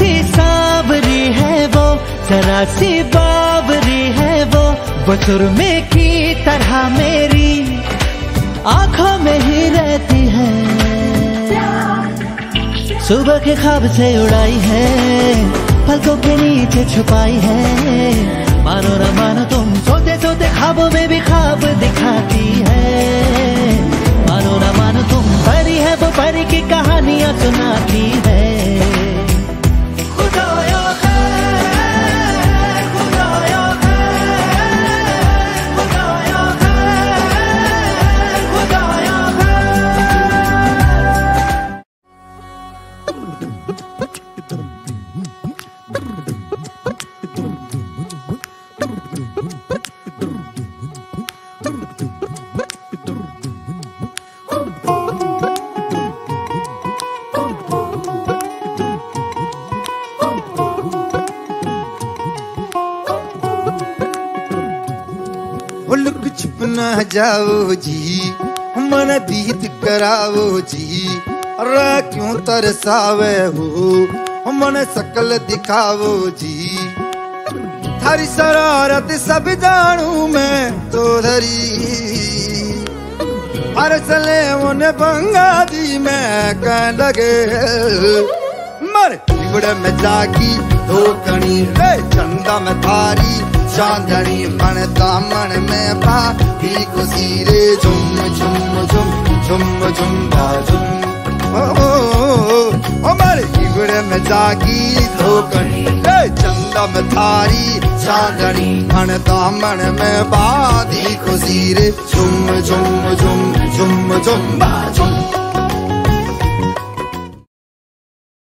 सी सांवरी है वो, जरा सी बावरी है वो सुरमे की तरह मेरी आंखों में ही रहती है। सुबह के ख्वाब से उड़ाई है, पलकों के नीचे छुपाई है। मानो न मानो तुम सोते सोते ख्वाबों में भी ख्वाब दिखाती है। मानो न मानो तुम परी है वो परी की कहानियां सुनाती है। लुक छुप न जाओ जी, मन दीद कराओ जी। अरे क्यों तरसावे हो, मन शकल दिखाओ जी। थारी शरारत सब जानू मैं तो धरी, हर चले उन्हें बंगा दी मैं कह लगे। मर बिगड़ में जागी धोकनी रे, चंदा में थारी चांदनी मन दामन में बाकी खुशी रे। झुम झुम झुम झुम झुम बाजुम ओ मारे बिगड़ में जागी धोकनी रे, चंदा में थारी चांदनी मन दामन में बाकी खुशी रे। झुम झुम झुम झुम झुम बाजुम।